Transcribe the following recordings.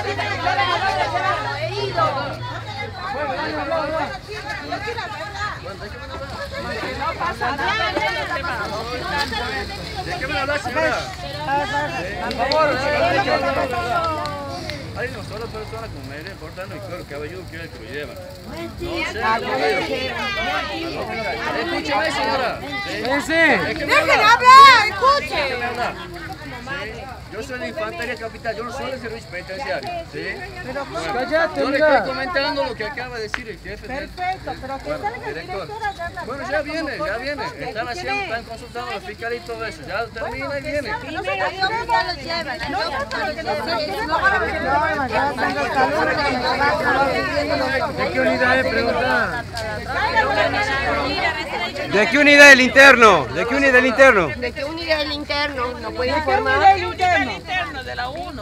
No pasa nada. ¿De qué me hablas, señora? Por favor, hay una sola persona con media importante y claro, cabelludo quiere que lo llevan. Escúcheme, señora. ¡Dejen hablar! ¡Escuchen! Déjeme hablar. Yo soy de Infantería Capital, yo no soy de servicio penitenciario. ¿Sí? Pero Bueno, cállate, yo le mira. estoy comentando lo que acaba de decir el jefe. Perfecto, pero que Bueno, salga el director. director a dar la Bueno, cara ya como viene, ya viene. corresponde. Están haciendo, están consultando a la fiscalía y todo eso. Ya termina y viene. Nosotros ¿De qué unidad es? Pregunta. ¿De qué unidad el interno? ¿De qué unidad el interno? ¿De qué unidad el interno? ¿No puede ¿De qué informar? unidad el interno? interno de la 1.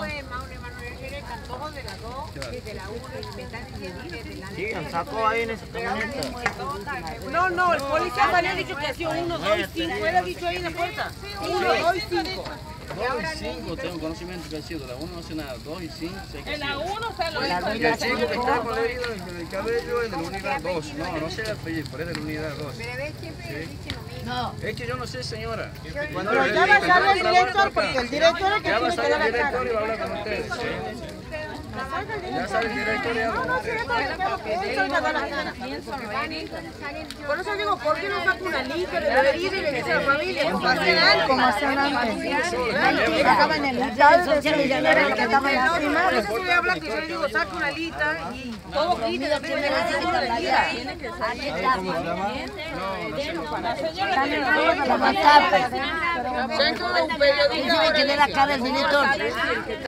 Sí, sacó ahí en esa camioneta. No, el policía me había dicho que hacía 1, 2, 5. Él ha dicho ahí en la puerta. 1, 2 y 5. 2 y 5 tengo conocimiento que ha sido. La 1 no sé nada. 2 y 5 sé que En la sí. 1 se lo dijo. Y el chico que está con la herida en el cabello es de la unidad 2. No sé el apellido, pero es de la unidad 2. No. Es que yo no sé, señora. Pero ya va a salir el director porque el director es el que Ya va a tiene que salir dar el la cara. director y va a hablar con ustedes. ¿Sí? Ya sale el director y habla con ustedes. Por eso digo, ¿por qué no saca una lista de la herida y le dice a la familia? Como hacían antes. Sacaban el listado y decían que ya era el que estaba en la Por primaria. eso voy a hablar que yo le digo, saca una lista y todo quita de primera lista. Para matar. Dentro de un periodista. Tiene que ver la cara del director.